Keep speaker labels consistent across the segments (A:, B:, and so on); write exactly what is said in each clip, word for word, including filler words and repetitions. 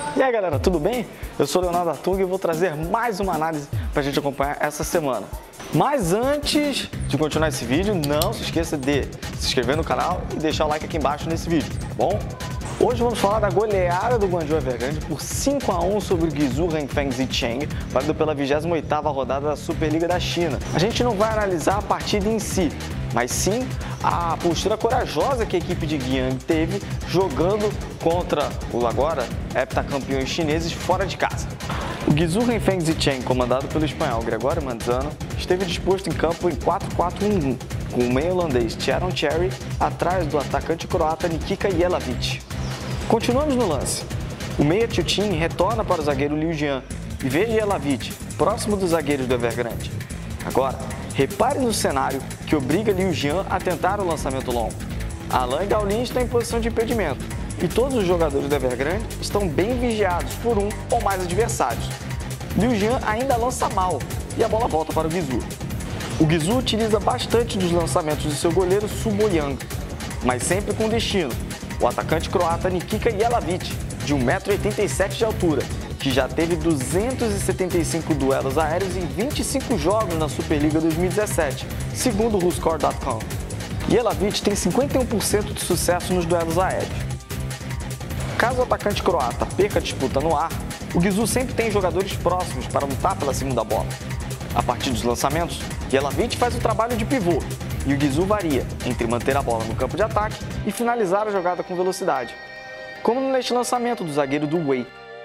A: E aí galera, tudo bem? Eu sou o Leonardo Artung e vou trazer mais uma análise para a gente acompanhar essa semana. Mas antes de continuar esse vídeo, não se esqueça de se inscrever no canal e deixar o like aqui embaixo nesse vídeo, tá bom? Hoje vamos falar da goleada do Guangzhou Evergrande por cinco a um sobre o Guizhou Renfeng Zicheng, válido pela vigésima oitava rodada da Superliga da China. A gente não vai analisar a partida em si, mas sim a postura corajosa que a equipe de Guiyang teve jogando contra o agora heptacampeões chineses fora de casa. O Guizhou Renfeng Zicheng, comandado pelo espanhol Gregório Manzano, esteve disposto em campo em quatro quatro um um, com o meio holandês Thierry Cherry atrás do atacante croata Nikita Jelavić. Continuamos no lance. O meia Tiutin retorna para o zagueiro Liu Jian e vê Jelavić próximo dos zagueiros do Evergrande. Agora, repare no cenário que obriga Liu Jian a tentar o lançamento longo. Alain e Gaolin estão em posição de impedimento e todos os jogadores do Evergrande estão bem vigiados por um ou mais adversários. Liu Jian ainda lança mal e a bola volta para o Guizhou. O Guizhou utiliza bastante dos lançamentos de seu goleiro Su Boyang, mas sempre com destino. O atacante croata Nikita Jelavić, de um metro e oitenta e sete de altura, que já teve duzentos e setenta e cinco duelos aéreos em vinte e cinco jogos na Superliga dois mil e dezessete, segundo o WhoScored ponto com. Jelavić tem cinquenta e um por cento de sucesso nos duelos aéreos. Caso o atacante croata perca a disputa no ar, o Guizhou sempre tem jogadores próximos para lutar pela segunda bola. A partir dos lançamentos, Jelavić faz o trabalho de pivô e o Guizhou varia entre manter a bola no campo de ataque e finalizar a jogada com velocidade, como neste lançamento do zagueiro do Wei.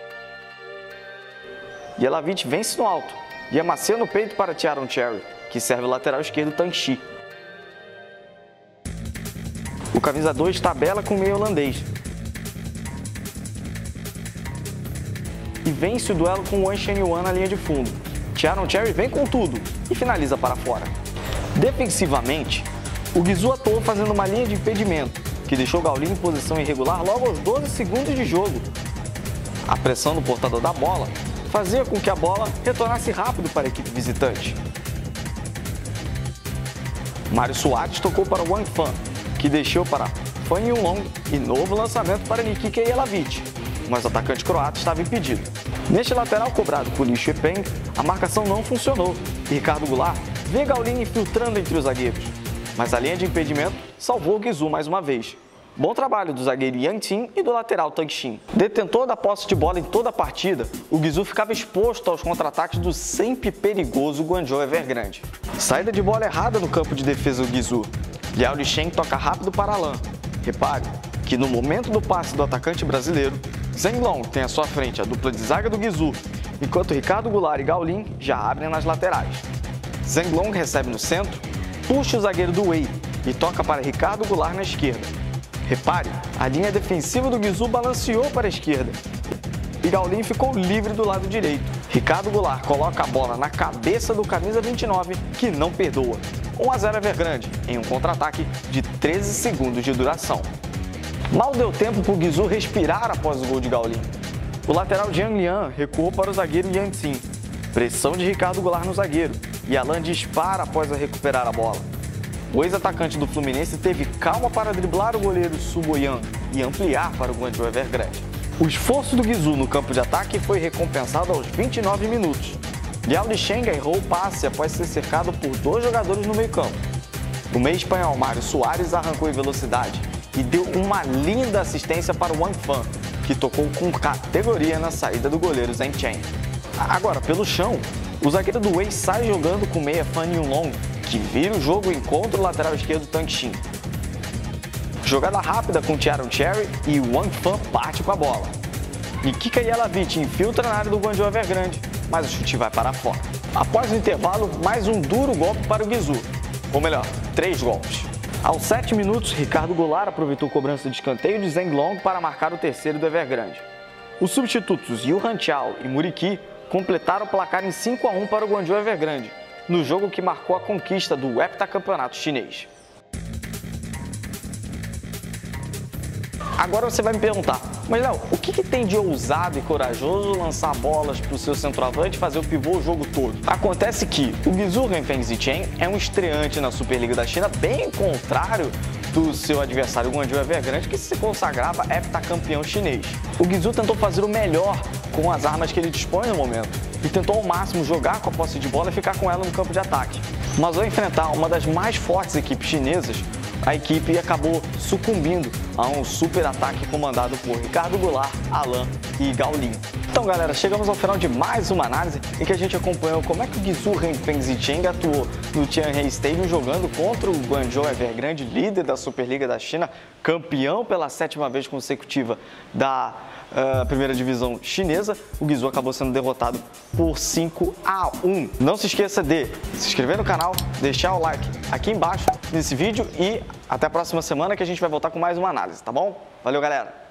A: Jelavić vence no alto e amacia no peito para Thierry Cherry, que serve o lateral esquerdo Tang Xi. O camisa dois tabela com o meio holandês e vence o duelo com o Wang Shenyuan na linha de fundo. Thierry Cherry vem com tudo e finaliza para fora. Defensivamente, o Guizhou atuou fazendo uma linha de impedimento, que deixou Gaolin em posição irregular logo aos doze segundos de jogo. A pressão do portador da bola fazia com que a bola retornasse rápido para a equipe visitante. Mário Soares tocou para Wang Fan, que deixou para Fan Yunlong e novo lançamento para Nikita Jelavić, mas o atacante croata estava impedido. Neste lateral cobrado por Li Xuepeng, a marcação não funcionou e Ricardo Goulart vê Gaolin infiltrando entre os zagueiros, mas a linha de impedimento salvou o Guizhou mais uma vez. Bom trabalho do zagueiro Yang Ting e do lateral Tang Xin. Detentor da posse de bola em toda a partida, o Guizhou ficava exposto aos contra-ataques do sempre perigoso Guangzhou Evergrande. Saída de bola errada no campo de defesa do Guizhou. Liao Lixeng toca rápido para Alain. Repare que no momento do passe do atacante brasileiro, Zheng Long tem à sua frente a dupla de zaga do Guizhou, enquanto Ricardo Goulart e Gaolin já abrem nas laterais. Zheng Long recebe no centro, puxa o zagueiro do Wei e toca para Ricardo Goulart na esquerda. Repare, a linha defensiva do Guizhou balanceou para a esquerda e Gaolin ficou livre do lado direito. Ricardo Goulart coloca a bola na cabeça do camisa vinte e nove, que não perdoa. um a zero Evergrande, em um contra-ataque de treze segundos de duração. Mal deu tempo para o Guizhou respirar após o gol de Gaolin. O lateral Jiang Lian recuou para o zagueiro Yang Xin. Pressão de Ricardo Goulart no zagueiro e Alain dispara após a recuperar a bola. O ex-atacante do Fluminense teve calma para driblar o goleiro Su Boyang e ampliar para o Guangzhou Evergrande. O esforço do Guizhou no campo de ataque foi recompensado aos vinte e nove minutos. Liao Lixeng errou o passe após ser cercado por dois jogadores no meio-campo. O meio espanhol Mário Soares arrancou em velocidade e deu uma linda assistência para o Wang Fan, que tocou com categoria na saída do goleiro Zheng Chen. Agora, pelo chão, o zagueiro do Wei sai jogando com o meia Fan Yunlong, que vira o jogo e encontra o lateral esquerdo Tang Xin. Jogada rápida com Thierry Cherry e Wang Fan parte com a bola. Nikita Jelavić infiltra na área do Guangzhou Evergrande, mas o chute vai para fora. Após o intervalo, mais um duro golpe para o Guizhou, ou melhor, três golpes. Aos sete minutos, Ricardo Goulart aproveitou a cobrança de escanteio de Zheng Long para marcar o terceiro do Evergrande. Os substitutos Yu Hanqiao e Muriqi completaram o placar em cinco a um para o Guangzhou Evergrande, no jogo que marcou a conquista do heptacampeonato chinês. Agora você vai me perguntar, mas Léo, o que, que tem de ousado e corajoso lançar bolas para o seu centroavante e fazer o pivô o jogo todo? Acontece que o Guizhou Renfeng Zicheng é um estreante na Superliga da China, bem contrário do seu adversário Guangzhou Evergrande, que se consagrava heptacampeão chinês. O Guizhou tentou fazer o melhor com as armas que ele dispõe no momento e tentou ao máximo jogar com a posse de bola e ficar com ela no campo de ataque. Mas ao enfrentar uma das mais fortes equipes chinesas, a equipe acabou sucumbindo a um super ataque comandado por Ricardo Goulart, Alan e Gao Lin. Então galera, chegamos ao final de mais uma análise em que a gente acompanhou como é que o Guizhou Renfeng Zicheng atuou no Tianhe Stadium jogando contra o Guangzhou Evergrande, líder da Superliga da China, campeão pela sétima vez consecutiva da uh, primeira divisão chinesa. O Guizhou acabou sendo derrotado por cinco a um. Não se esqueça de se inscrever no canal, deixar o like aqui embaixo nesse vídeo e até a próxima semana que a gente vai voltar com mais uma análise, tá bom? Valeu, galera!